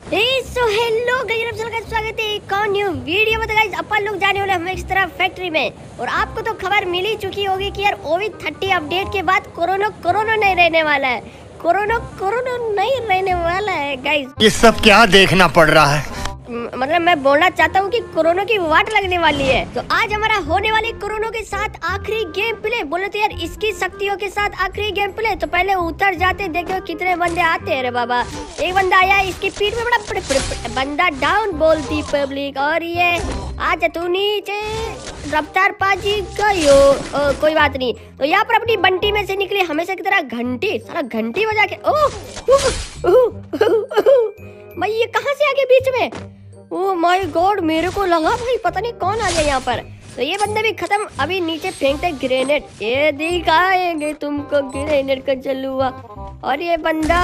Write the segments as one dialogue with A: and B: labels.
A: So hello guys, स्वागत है एक और न्यू वीडियो में। तो गाइस अपन लोग जाने वाले हम इस तरह फैक्ट्री में, और आपको तो खबर मिल ही चुकी होगी कि यार कोविड-30 अपडेट के बाद कोरोना नहीं रहने वाला है। कोरोना नहीं रहने वाला है गाइस।
B: ये सब क्या देखना पड़ रहा है?
A: मतलब मैं बोलना चाहता हूँ कि कोरोना की वाट लगने वाली है। तो आज हमारा होने वाले कोरोना के साथ आखिरी गेम प्ले। बोले तो यार इसकी शक्तियों के साथ आखिरी गेम प्ले। तो पहले उतर जाते, देखो कितने बंदे आते हैं रे बाबा। एक बंदा आया, इसकी पीठ में बड़ा बंदा डाउन बोलती पब्लिक। और ये आज तू नीचे रफ्तार पाजी गयो। कोई बात नहीं। तो यहाँ पर अपनी बंटी में से निकली हमेशा की तरह घंटी, सारा घंटी बजा के। भाई ये कहाँ से आ गए बीच में? ओह माय गॉड, मेरे को लगा भाई पता नहीं कौन आ गया यहाँ पर। तो ये बंदे भी खत्म। अभी नीचे फेंकते ग्रेनेड, ये दिखाएंगे तुमको ग्रेनेड का जलुआ। और ये बंदा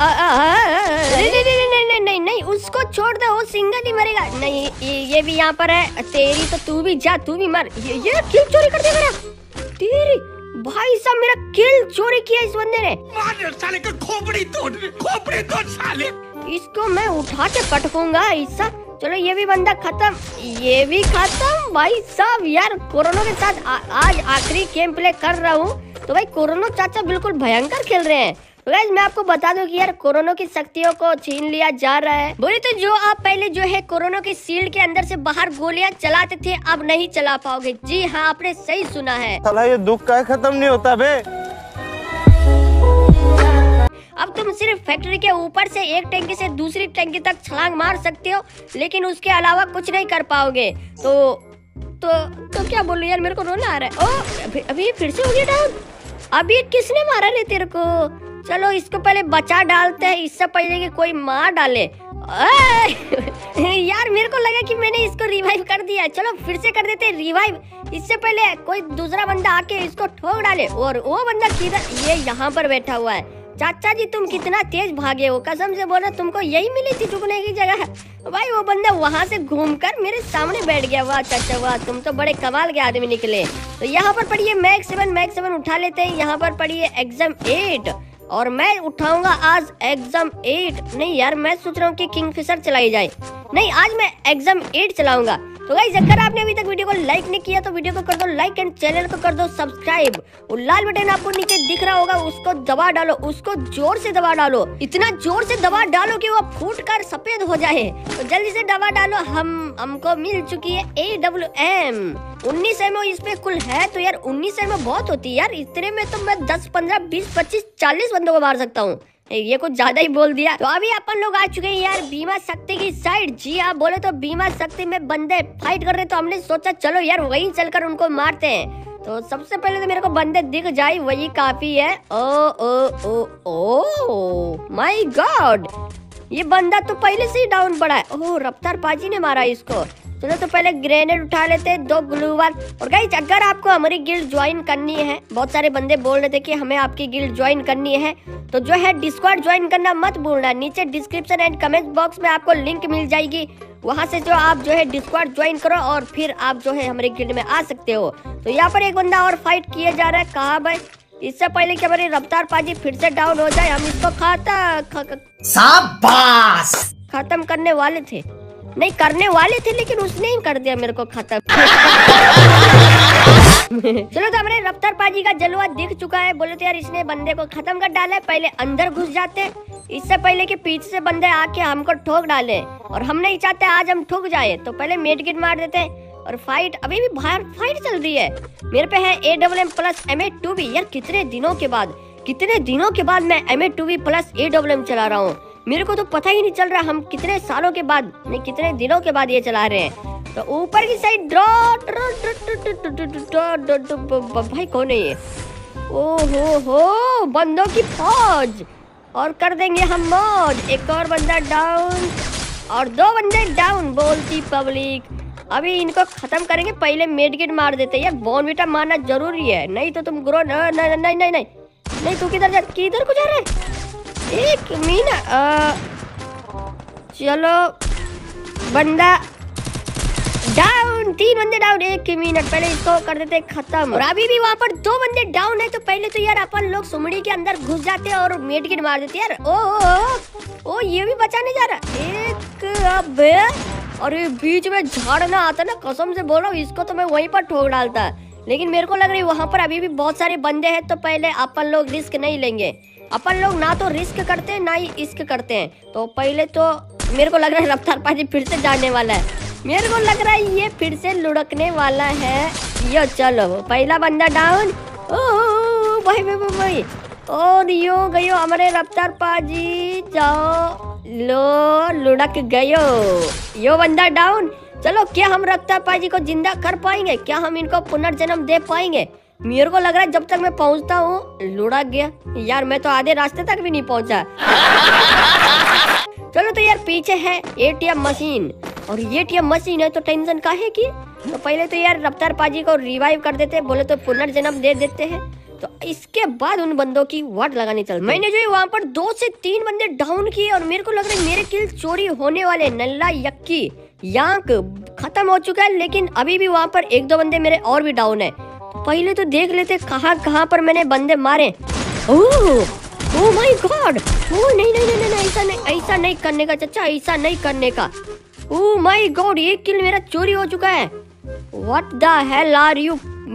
A: नहीं, उसको छोड़ दो, वो सिंगल ही मरेगा। नहीं ये भी यहाँ पर है। तेरी तो तू भी जा, तू भी मर। ये किल चोरी कर दे मेरा। तेरी भाई साहब, मेरा किल चोरी किया इस बंदे ने।
B: मार साले का खोपड़ी तोड़ साले।
A: इसको मैं उठा के पटकूंगा ऐसा। चलो ये भी बंदा खत्म, ये भी खत्म। भाई साहब यार कोरोना के साथ आज आखिरी गेम प्ले कर रहा हूँ। तो भाई कोरोना चाचा बिल्कुल भयंकर खेल रहे हैं। तो गाइस मैं आपको बता दूं कि यार कोरोना की शक्तियों को छीन लिया जा रहा है। बोले तो जो आप पहले जो है कोरोना के शील्ड के अंदर से बाहर गोलियां चलाते थे, अब नहीं चला पाओगे। जी हाँ, आपने सही सुना है।
C: साला ये दुख का खत्म नहीं होता बे।
A: अब तुम सिर्फ फैक्ट्री के ऊपर से एक टंकी से दूसरी टंकी तक छलांग मार सकते हो, लेकिन उसके अलावा कुछ नहीं कर पाओगे। तो क्या बोलूं यार, मेरे को रोना आ रहा है। ओ अभी फिर से हो गया डाउन। अभी किसने मारा ले तेरे को? चलो इसको पहले बचा डालते हैं, इससे पहले कि कोई मार डाले। यार मेरे को लगा कि मैंने इसको रिवाइव कर दिया। चलो फिर से कर देते हैं रिवाइव, इससे पहले कोई दूसरा बंदा आके इसको ठोक डाले। और वो बंदा किधर? ये यहाँ पर बैठा हुआ है। चाचा जी तुम कितना तेज भागे हो, कसम से बोल रहा, तुमको यही मिली थी झुकने की जगह। भाई वो बंदा वहाँ से घूमकर मेरे सामने बैठ गया। वाह चाचा वाह, तुम तो बड़े कमाल के आदमी निकले। तो यहाँ पर पढ़िए मैक्स 7 उठा लेते हैं। यहाँ पर पढ़िए एग्जाम 8, और मैं उठाऊंगा आज एग्जाम 8। नहीं यार, मैं सोच रहा हूँ कि किंगफिशर चलाई जाए। नहीं, आज मैं एग्जाम 8 चलाऊंगा। तो गाइस अगर आपने अभी तक वीडियो को लाइक नहीं किया तो वीडियो को कर दो लाइक, एंड चैनल को कर दो सब्सक्राइब। और लाल बटन आपको नीचे दिख रहा होगा, उसको दबा डालो, उसको जोर से दबा डालो। इतना जोर से दबा डालो कि वो फूट कर सफेद हो जाए। तो जल्दी से दबा डालो। हमको मिल चुकी है AWM 19 एमओ इस पे कुल है। तो यार 19 एमओ बहुत होती है यार। इतने में तो मैं 10, 15, 20, 25, 40 बंदों को मार सकता हूँ। ये कुछ ज्यादा ही बोल दिया। तो अभी अपन लोग आ चुके हैं यार बीमा शक्ति की साइड। जी हाँ, बोले तो बीमा शक्ति में बंदे फाइट कर रहे, तो हमने सोचा चलो यार वहीं चलकर उनको मारते हैं। तो सबसे पहले तो मेरे को बंदे दिख जाए वही काफी है। ओ माय गॉड, ये बंदा तो पहले से ही डाउन पड़ा है। ओह रफ्तार पाजी ने मारा इसको। चलो तो पहले ग्रेनेड उठा लेते हैं, 2 ग्लू वाल। और गाइस अगर आपको हमारी गिल्ड ज्वाइन करनी है, बहुत सारे बंदे बोल रहे थे कि हमें आपकी गिल्ड ज्वाइन करनी है, तो जो है डिस्कॉर्ड ज्वाइन करना मत भूलना। नीचे डिस्क्रिप्शन एंड कमेंट बॉक्स में आपको लिंक मिल जाएगी। वहां से जो आप जो है डिस्कॉर्ड ज्वाइन करो, और फिर आप जो है हमारे गिल्ड में आ सकते हो। तो यहाँ पर एक बंदा और फाइट किया जा रहा है। कहाँ भाई? इससे पहले कि हमारी रफ्तार पाजी फिर से डाउन हो जाए, हम इसको खत्म करने वाले थे। नहीं करने वाले थे, लेकिन उसने ही कर दिया मेरे को खत्म। चलो तो हमारे रफ्तार पाजी का जलवा दिख चुका है। बोले तो यार इसने बंदे को खत्म कर डाला है। पहले अंदर घुस जाते, इससे पहले कि पीछे से बंदे आके हमको ठोक डाले, और हम नहीं चाहते आज हम ठोक जाए। तो पहले मेडकिट मार देते हैं। और फाइट अभी भी बाहर फाइट चल रही है। मेरे पे है AWM प्लस MA2B। यार कितने दिनों के बाद मैं MA2B प्लस AWM चला रहा हूँ। मेरे को तो पता ही नहीं चल रहा हम कितने सालों के बाद, नहीं कितने दिनों के बाद ये चला रहे हैं। तो ऊपर की साइड भाई कौन है ये? ओहो बंदों की फौज, और कर देंगे हम मौज। एक और बंदा डाउन, और 2 बंदे डाउन बोलती पब्लिक। अभी इनको खत्म करेंगे, पहले मेडकिट मार देते हैं। यार बॉर्नविटा मारना जरूरी है, नहीं तो तुम ग्रो नहीं। तू किधर को जा रहा है? एक मिनट, चलो बंदा डाउन, 3 बंदे डाउन। 1 मिनट पहले इसको कर देते खत्म। और अभी भी वहाँ पर 2 बंदे डाउन है। तो पहले तो यार अपन लोग सुमड़ी के अंदर घुस जाते हैं और मेडकिट मार देते यार। ओ ये भी बचाने जा रहा। 1 अबे अरे बीच में झाड़ना आता ना, कसम से बोल रहा हूँ इसको तो मैं वहीं पर ठोक डालता। लेकिन मेरे को लग रही है वहाँ पर अभी भी बहुत सारे बंदे हैं, तो पहले अपन लोग रिस्क नहीं लेंगे। अपन लोग ना तो रिस्क करते हैं ना ही इश्क करते हैं। तो पहले तो मेरे को लग रहा है रफ्तार पाजी फिर से जाने वाला है। मेरे को लग रहा है ये फिर से लुढ़कने वाला है। यो चलो पहला बंदा डाउन। ओ भाई भाई भाई, और यो गयो हमारे रफ्तार पाजी, जाओ लो लुढ़क गयो। यो बंदा डाउन। चलो क्या हम रफ्तार पाजी को जिंदा कर पाएंगे? क्या हम इनको पुनर्जन्म दे पाएंगे? मेरे को लग रहा है जब तक मैं पहुंचता हूँ लुढ़क गया। यार मैं तो आधे रास्ते तक भी नहीं पहुंचा। चलो तो यार पीछे है एटीएम मशीन, और एटीएम मशीन है तो टेंशन काहे की। तो पहले तो यार रफ्तार पाजी को रिवाइव कर देते, बोले तो पुनर्जन्म दे देते हैं। तो इसके बाद उन बंदों की वाट लगानी चलती। मैंने जो है वहाँ पर 2 से 3 बंदे डाउन किए, और मेरे को लग रहा है मेरे किल चोरी होने वाले। नल्ला यक्की यांक खत्म हो चुका है, लेकिन अभी भी वहाँ पर 1-2 बंदे मेरे और भी डाउन है। तो पहले तो देख लेते कहाँ पर मैंने बंदे मारे। ओह माय गॉड, ओह नहीं नहीं नहीं नहीं, ऐसा नहीं करने का चाचा, ऐसा नहीं करने का। ओह माय गॉड, 1 किल मेरा चोरी हो चुका है। What the hell are you,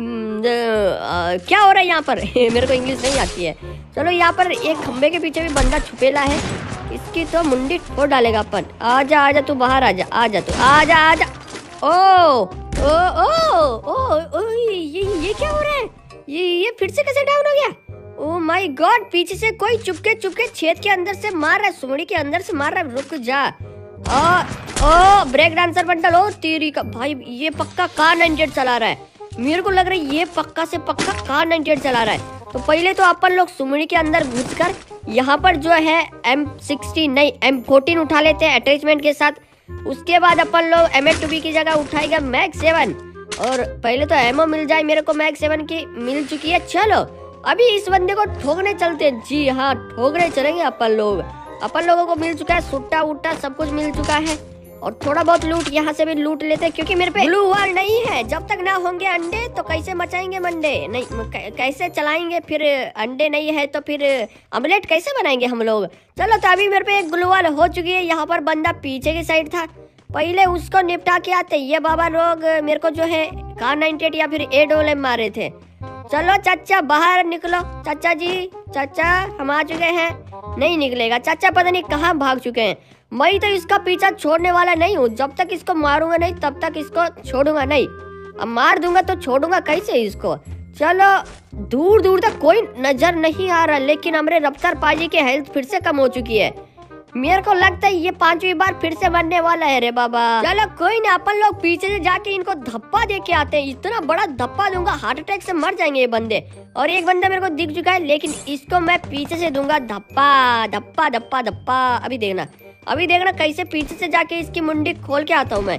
A: क्या हो रहा है यहाँ पर? मेरे को इंग्लिश नहीं आती है। चलो यहाँ पर एक खंबे के पीछे भी बंदा छुपेला है, इसकी तो मुंडी फोड़ डालेगा अपन। आजा आजा तू बाहर आजा, आजा तू आजा आजा। ओ ओ ओ ओ, ओ ये क्या हो रहा है? ये फिर से कैसे डाउन हो गया? ओह माय गॉड, पीछे से कोई चुपके छेद के अंदर से मार रहा है, सुमड़ी के अंदर से मार रहा है। रुक जा। ओ ब्रेक डांसर बंडल, ओ तेरी का भाई, ये पक्का कार 98 चला रहा है। मेरे को लग रहा है ये पक्का से पक्का कार 98 चला रहा है। तो पहले तो अपन लोग सुमड़ी के अंदर घुसकर यहाँ पर जो है M60 नहीं M14 उठा लेते हैं अटैचमेंट के साथ। उसके बाद अपन लोग M8 की जगह उठाएगा मैग 7, और पहले तो एमओ मिल जाए मेरे को। मैग 7 की मिल चुकी है। चलो अभी इस बंदे को ठोकने चलते हैं। जी हाँ, ठोकने चलेंगे अपन लोग। अपन लोगों को मिल चुका है सुट्टा उट्टा, सब कुछ मिल चुका है, और थोड़ा बहुत लूट यहाँ से भी लूट लेते हैं, क्योंकि मेरे पे ब्लू वॉल नहीं है। जब तक ना होंगे अंडे तो कैसे मचाएंगे मंडे, नहीं कैसे चलाएंगे फिर। अंडे नहीं है तो फिर ऑमलेट कैसे बनाएंगे हम लोग। चलो तो अभी मेरे पे एक ग्लू वॉल हो चुकी है। यहाँ पर बंदा पीछे की साइड था, पहले उसको निपटा के आते। ये बाबा लोग मेरे को जो है कार 98 या फिर A मारे थे। चलो चाचा बाहर निकलो। चाचा जी, चाचा हम आ चुके हैं। नहीं निकलेगा चाचा, पता नहीं कहाँ भाग चुके हैं। मैं तो इसका पीछा छोड़ने वाला नहीं हूँ। जब तक इसको मारूंगा नहीं तब तक इसको छोड़ूंगा नहीं। अब मार दूंगा तो छोड़ूंगा कैसे इसको। चलो दूर दूर तक कोई नजर नहीं आ रहा, लेकिन हमारे रफ्तार पाजी की हेल्थ फिर से कम हो चुकी है। मेरे को लगता है ये 5वीं बार फिर से मरने वाला है रे बाबा। चलो कोई ना, अपन लोग पीछे से जाके इनको धप्पा दे के आते हैं। इतना बड़ा धप्पा दूंगा हार्ट अटैक से मर जाएंगे ये बंदे। और एक बंदा मेरे को दिख चुका है, लेकिन इसको मैं पीछे से दूंगा धप्पा धप्पा धप्पा धप्पा। अभी देखना कैसे पीछे से जाके इसकी मुंडी खोल के आता हूँ मैं।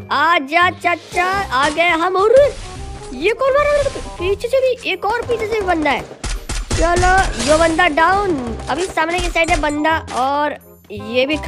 A: आजा चाचा, आ गए हम। और ये कौन मारा मेरे को? पीछे से भी एक और पीछे से भी बंदा है। चलो ये बंदा डाउन। अभी सामने की साइड है बंदा, और ये भी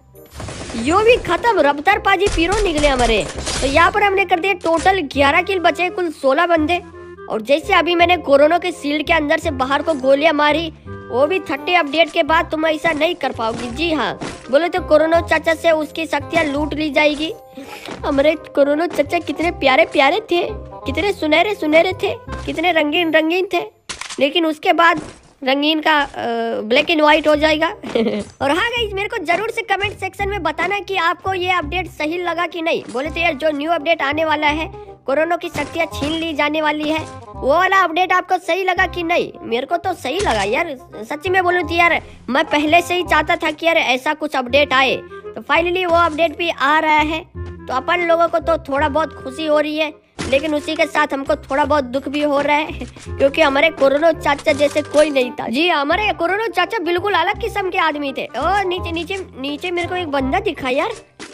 A: खत्म, यो भी खत्म। रफ्तार पाजी पीरो निकले हमारे। तो यहाँ पर हमने कर दिए टोटल 11 किल, बचे कुल 16 बंदे। और जैसे अभी मैंने कोरोना के शील्ड के अंदर से बाहर को गोलियां मारी, वो भी 30 अपडेट के बाद तुम ऐसा नहीं कर पाओगी। जी हाँ, बोले तो कोरोना चाचा से उसकी शक्तियाँ लूट ली जाएगी। हमारे कोरोना चाचा कितने प्यारे प्यारे थे, कितने सुनहरे सुनहरे थे, कितने रंगीन रंगीन थे, लेकिन उसके बाद रंगीन का ब्लैक एंड व्हाइट हो जाएगा। और हाँ गाइस, मेरे को जरूर से कमेंट सेक्शन में बताना कि आपको ये अपडेट सही लगा कि नहीं। बोले तो यार जो न्यू अपडेट आने वाला है, कोरोना की शक्तियाँ छीन ली जाने वाली है, वो वाला अपडेट आपको सही लगा कि नहीं। मेरे को तो सही लगा यार, सच्ची में बोलूँ तो यार मैं पहले से ही चाहता था कि यार ऐसा कुछ अपडेट आए। तो फाइनली वो अपडेट भी आ रहा है। तो अपन लोगों को तो थोड़ा बहुत खुशी हो रही है, लेकिन उसी के साथ हमको थोड़ा बहुत दुख भी हो रहा है, क्योंकि हमारे कोरोना चाचा जैसे कोई नहीं था। जी हमारे कोरोना चाचा बिल्कुल अलग किस्म के आदमी थे। और नीचे नीचे नीचे मेरे को एक बंदा दिखा यार।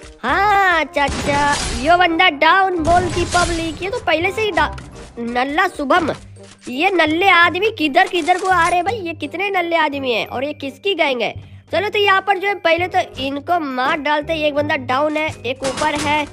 A: हाँ चाचा, यो बंदा डाउन। बोल की पब्लिक, ये तो पहले से ही नल्ला शुभम। ये नल्ले आदमी किधर किधर को आ रहे भाई, ये कितने नल्ले आदमी है और ये किसकी गैंग है। चलो तो यहाँ पर जो है पहले तो इनको मार डालते। एक बंदा डाउन है, एक ऊपर है।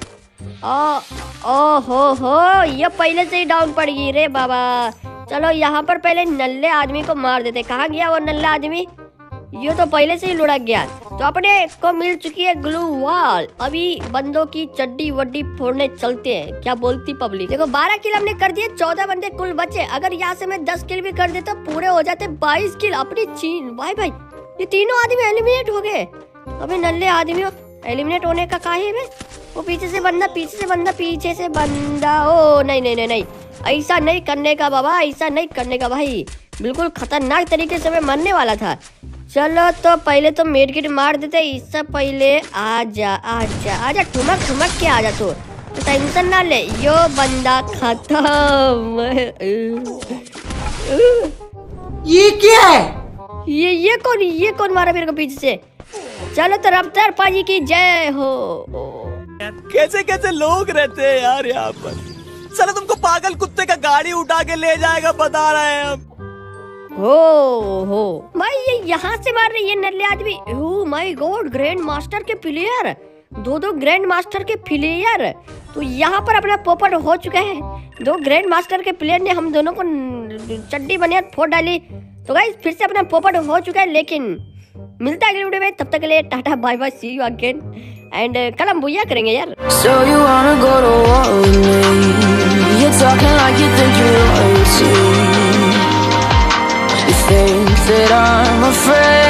A: ओ हो, ये पहले से ही डाउन पड़ गई रे बाबा। चलो यहाँ पर पहले नल्ले आदमी को मार देते। कहाँ गया वो नल्ला आदमी? ये तो पहले से ही लुढ़क गया। तो अपने को मिल चुकी है ग्लू वॉल। अभी बंदों की चड्डी वड्डी फोड़ने चलते हैं। क्या बोलती पब्लिक? देखो 12 किल हमने कर दिए, 14 बंदे कुल बचे। अगर यहाँ से मैं 10 किल भी कर देता पूरे हो जाते 22 किल अपनी चीन। भाई भाई ये तीनों आदमी एलिमिनेट हो गए। अबे नल्ले आदमियों, एलिमिनेट होने का काहे है? वो पीछे से बंदा, पीछे से बंदा, पीछे से बंदा। ओ नहीं नहीं नहीं नहीं, ऐसा नहीं करने का बाबा, ऐसा नहीं करने का भाई। बिल्कुल खतरनाक तरीके से मैं मरने वाला था। चलो तो पहले तो मेडकिट मार देते। इससे पहले आजा आजा आजा, ठुमक ठुमक के आजा। तो टेंशन ना ले, यो बंदा खत्म।
D: ये क्या है?
A: ये कौन मारा मेरे को पीछे से? चलो तो रफ्तार पाजी की जय हो।
E: कैसे कैसे लोग रहते हैं यार यहाँ पर। चलो तुमको पागल कुत्ते का गाड़ी उठा के ले जाएगा, बता रहे हैं हम।
A: हो भाई ये यहाँ से मार रही है नल्ले आदमी। Oh my god, grandmaster के प्लेयर, दो ग्रैंड मास्टर के प्लेयर। तो यहाँ पर अपना पोपट हो चुका है। 2 ग्रैंड मास्टर के प्लेयर ने हम दोनों को चड्डी बनियान फोड़ डाली। तो गाइस फिर से अपना पोपट हो चुका है। लेकिन मिलता है अगले वीडियो में, तब तक के लिए tata bye bye, see you again. And कल हम बुया करेंगे यार।
F: So you wanna go to war with me? You're talking like you think you're royalty. You think that I'm afraid